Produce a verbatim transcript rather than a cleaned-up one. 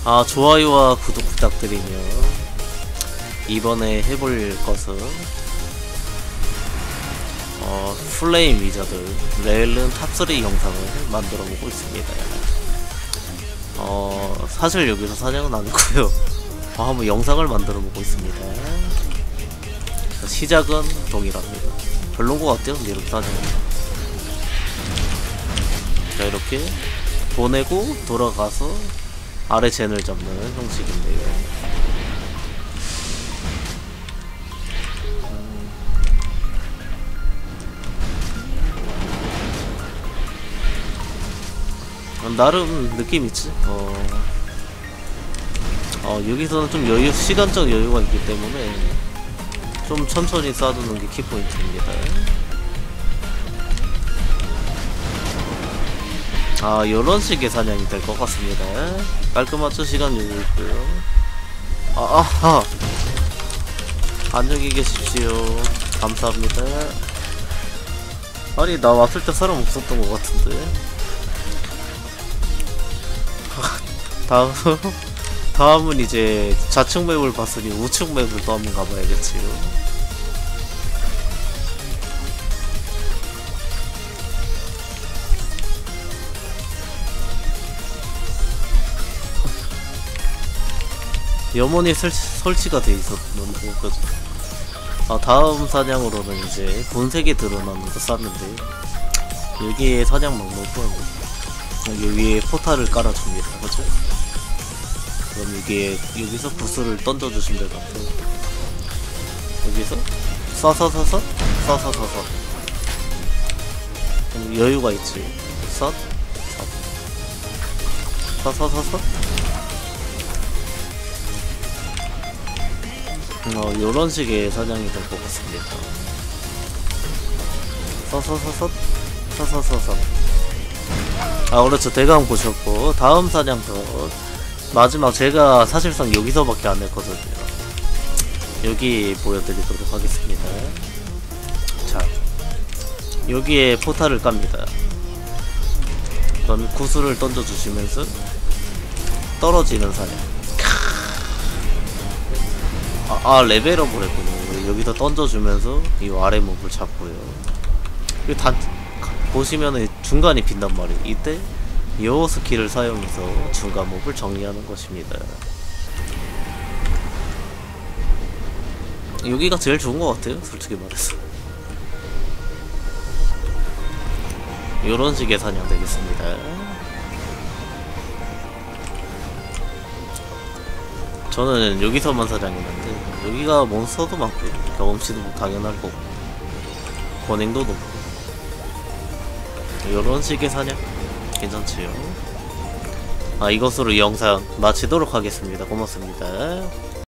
아, 좋아요와 구독 부탁드리며 이번에 해볼 것은 어, 플레임 위저드 레일은 탑쓰리 영상을 만들어 보고 있습니다. 어, 사실 여기서 사냥은 아니고요. 어, 한번 영상을 만들어 보고 있습니다. 시작은 동일합니다. 별론 것 같아요. 이렇게 사냥. 자, 이렇게 보내고 돌아가서 아래 젠을 잡는 형식인데요. 음, 나름 느낌 있지. 어, 어 여기서는 좀 여유, 시간적 여유가 있기 때문에 좀 천천히 쌓아두는 게 키포인트입니다. 아, 요런 식의 사냥이 될 것 같습니다. 깔끔하죠? 시간 여유 있고요. 아, 아하! 안녕히 계십시오. 감사합니다. 아니, 나 왔을 때 사람 없었던 것 같은데. 다음, 다음은 이제 좌측 맵을 봤으니 우측 맵을 또 한번 가봐야겠지요. 염원이 설치, 설치가 돼 있었는 거죠. 아, 다음 사냥으로는 이제 본색이 드러나는 거 쌌는데 여기에 사냥 막목은 여기 위에 포탈을 깔아줍니다. 그죠? 그럼 이게 여기서 부스를 던져주시면 될 것 같아요. 여기서 쏴쏴쏴쏴 쏴쏴쏴쏴 여유가 있지. 쏴 쏴쏴쏴쏴 어, 요런 식의 사냥이 될 것 같습니다. 서서서서 서서서서 아, 그렇죠. 대강 보셨고, 다음 사냥도 마지막 제가 사실상 여기서밖에 안 했거든요. 여기 보여드리도록 하겠습니다. 자, 여기에 포탈을 깝니다. 그럼 구슬을 던져주시면서 떨어지는 사냥. 아, 아, 레벨업을 했군요. 여기서 던져주면서 이 아래 몹을 잡고요. 그리고 단 보시면은 중간이 빈단 말이에요. 이때 요 스킬을 사용해서 중간 몹을 정리하는 것입니다. 여기가 제일 좋은 것 같아요. 솔직히 말해서. 요런 식의 사냥 되겠습니다. 저는 여기서만 사냥했는데 여기가 몬스터도 많고 경험치도 당연할 거고 권행도 높고 요런 식의 사냥 괜찮지요. 아, 이것으로 이 영상 마치도록 하겠습니다. 고맙습니다.